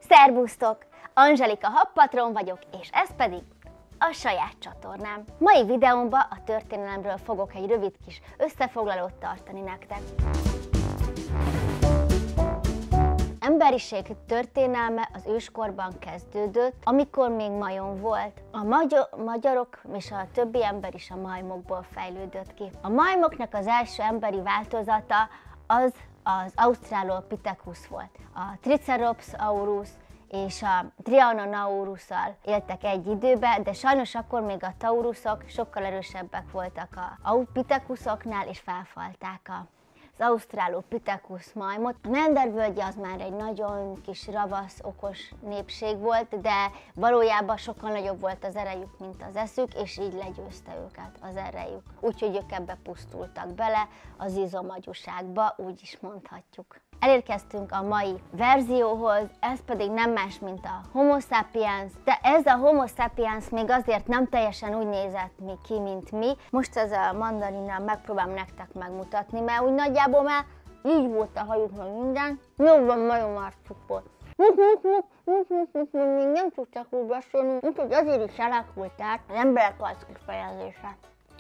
Szerbusztok! Angelika Habpatron vagyok, és ez pedig a saját csatornám. Mai videómban a történelemről fogok egy rövid kis összefoglalót tartani nektek. Emberiség történelme az őskorban kezdődött, amikor még majom volt. A magyarok és a többi ember is a majmokból fejlődött ki. A majmoknak az első emberi változata az Australopithecus volt. A Triceratops és a Tyrannosaurus-szal éltek egy időben, de sajnos akkor még a taurusok sokkal erősebbek voltak a Australopithecusoknál, és felfalták az Australopithecus majmot. A Neander völgye az már egy nagyon kis ravasz, okos népség volt, de valójában sokkal nagyobb volt az erejük, mint az eszük, és így legyőzte őket az erejük. Úgyhogy ők ebbe pusztultak bele, az izomagyúságba, úgy is mondhatjuk. Elérkeztünk a mai verzióhoz, ez pedig nem más, mint a Homo sapiens, de ez a Homo sapiens még azért nem teljesen úgy nézett ki, mint mi. Most ez a mandarinnal megpróbálom nektek megmutatni, mert úgy nagyjából már így volt a hajuk, meg minden. Jobban majom arcuk volt. Még nem tudtak úgy beszélni, úgyhogy azért is alakult át az emberek arckifejezése.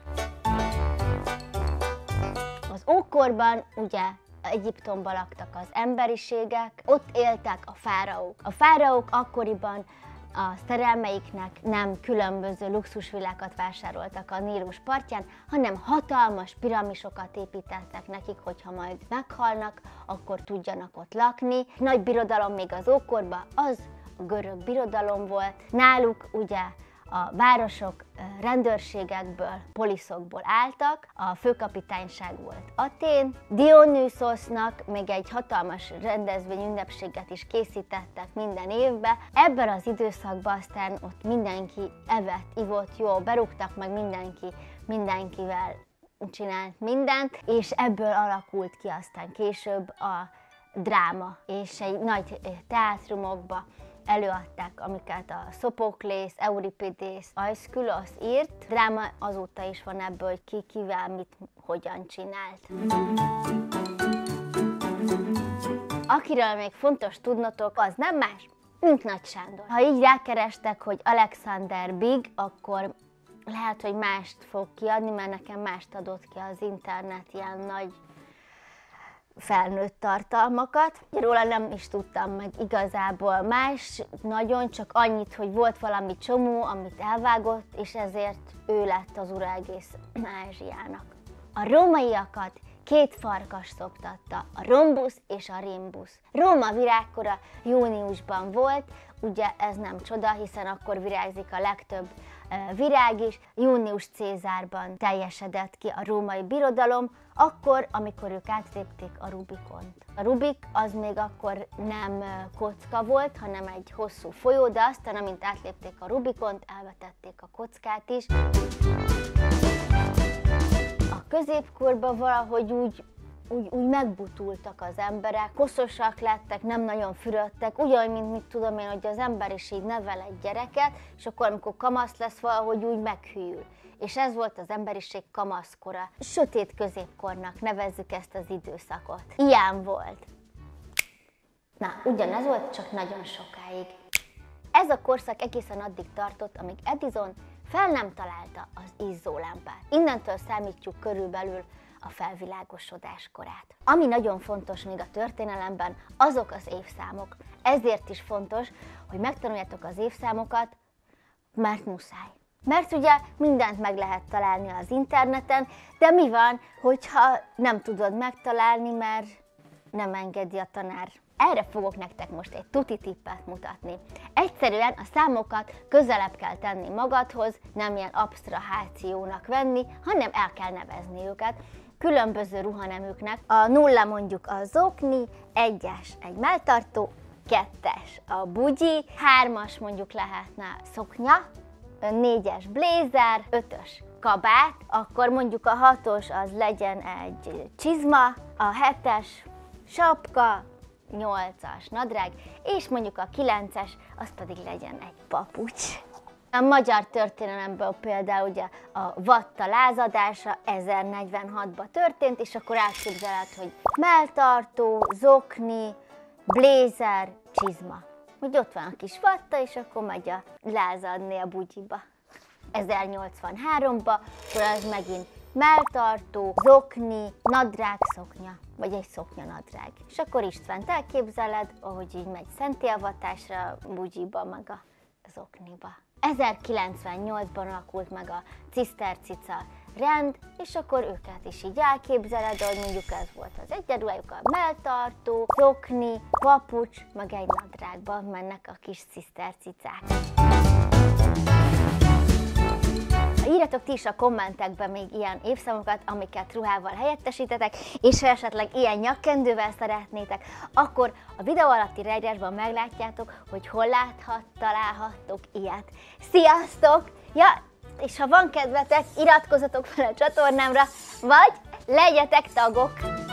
Az ókorban ugye Egyiptomban laktak az emberiségek, ott éltek a fáraók. A fáraók akkoriban a szerelmeiknek nem különböző luxusvilákat vásároltak a Nílus partján, hanem hatalmas piramisokat építettek nekik, hogyha majd meghalnak, akkor tudjanak ott lakni. Nagy birodalom még az ókorban az a görög birodalom volt. Náluk ugye a városok rendőrségekből, poliszokból álltak, a főkapitányság volt Athén. Dionysosznak még egy hatalmas rendezvény, ünnepséget is készítettek minden évben. Ebben az időszakban aztán ott mindenki evett, ivott, jól berúgtak, meg mindenkivel csinált mindent, és ebből alakult ki aztán később a dráma, és egy nagy teátrumokba előadták, amiket a Szophoklész, Euripides, Aeschylus írt. Dráma azóta is van ebből, hogy ki kivel mit, hogyan csinált. Akiről még fontos tudnotok, az nem más, mint Nagy Sándor. Ha így rákerestek, hogy Alexander Big, akkor lehet, hogy mást fog kiadni, mert nekem mást adott ki az internet, ilyen nagy felnőtt tartalmakat. Róla nem is tudtam meg igazából más, nagyon csak annyit, hogy volt valami csomó, amit elvágott, és ezért ő lett az ura egész Ázsiának. A rómaiakat két farkas szoptatta, a Rhombus és a Rimbus. Róma virágkora júniusban volt, ugye ez nem csoda, hiszen akkor virágzik a legtöbb virág is. Június Cézárban teljesedett ki a római birodalom, akkor, amikor ők átlépték a Rubikont. A Rubik az még akkor nem kocka volt, hanem egy hosszú folyó, de aztán, amint átlépték a Rubikont, elvetették a kockát is. A középkorban valahogy úgy megbutultak az emberek, koszosak lettek, nem nagyon fürödtek, ugyanúgy, mint mit tudom én, hogy az ember is így nevel egy gyereket, és akkor, amikor kamasz lesz, valahogy úgy meghűl. És ez volt az emberiség kamaszkora. Sötét középkornak nevezzük ezt az időszakot. Ilyen volt. Na, ugyanez volt, csak nagyon sokáig. Ez a korszak egészen addig tartott, amíg Edison fel nem találta az izzólámpát. Innentől számítjuk körülbelül a felvilágosodás korát. Ami nagyon fontos még a történelemben, azok az évszámok. Ezért is fontos, hogy megtanuljátok az évszámokat, mert muszáj. Mert ugye mindent meg lehet találni az interneten, de mi van, hogyha nem tudod megtalálni, mert nem engedi a tanár. Erre fogok nektek most egy tuti tippet mutatni. Egyszerűen a számokat közelebb kell tenni magadhoz, nem ilyen absztrahációnak venni, hanem el kell nevezni őket különböző ruhaneműknek. A 0 mondjuk a zokni, 1-es egy melltartó, 2-es a bugyi, 3-as mondjuk lehetne szoknya, 4-es blézer, 5-ös kabát, akkor mondjuk a 6-os az legyen egy csizma, a 7-es sapka, 8-as nadrág, és mondjuk a 9-es az pedig legyen egy papucs. A magyar történelemből például ugye a vatta lázadása 1046-ban történt, és akkor elképzelhet, hogy melltartó, zokni, blézer, csizma. hogy ott van a kis vatta, és akkor megy a lázadni a bugyiba. 1083-ba, akkor az megint melltartó, zokni, nadrág szoknya, vagy egy szoknya nadrág. És akkor Istvánt elképzeled, ahogy így megy szentélvatásra a bugyiba, meg a zokniba. 1098-ban alakult meg a cisztercica rend, és akkor őket is így elképzeled, hogy mondjuk ez volt az egyenruhájuk, a melltartó, zokni, papucs, meg egy nadrágban mennek a kis cisztercicák. Írjatok ti is a kommentekben még ilyen évszámokat, amiket ruhával helyettesítetek, és ha esetleg ilyen nyakkendővel szeretnétek, akkor a videó alatti leírásban meglátjátok, hogy hol találhattok ilyet. Sziasztok! Ja, és ha van kedvetek, iratkozzatok fel a csatornámra, vagy legyetek tagok!